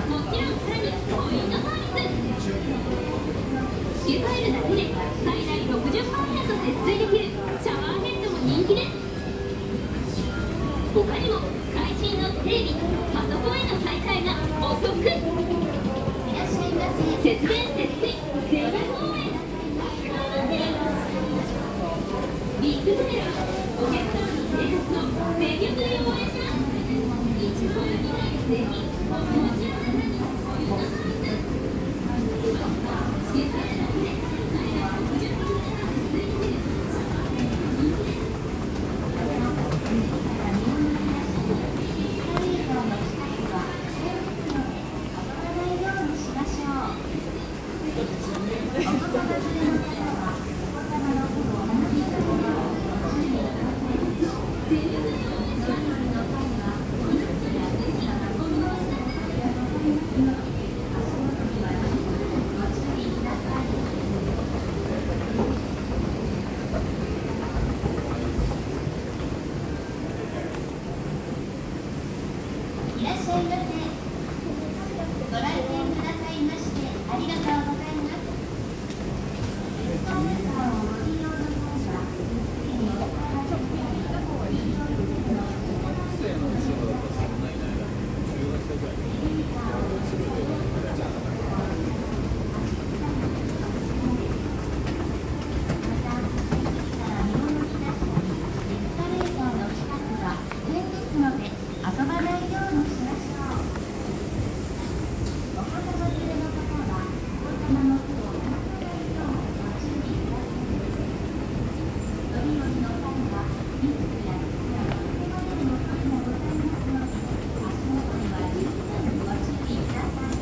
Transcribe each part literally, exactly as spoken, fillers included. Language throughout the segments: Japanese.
もちろんさらにポイントサービス。付け替えるだけで最大 ろくじゅっパーセント 節水できるシャワーヘッドも人気です。他にも最新のテレビ、パソコンへの買い替えがお得。節電節水全員応援。ビッグセレラ、お客様の生活を全力で応援します。一度にぜひお気持ちをさらにポイントサービス。付け替えるだけで最大 ろくじゅっパーセント 節水できるシャワーヘッドも人気です。 いらっしゃいませ。ご来店くださいましてありがとうございます。エスカレーターをご利用の際は、次にお願いします。遊ばないようにしましょう。お子様連れの方は、お子様の手を離さないようご注意ください。乗り降りの際は、リスクや靴やお手までの恐れもございますので、足元には十分ご注意ください。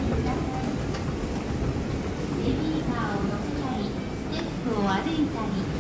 ベビーカーを乗せたり、ステップを歩いたり、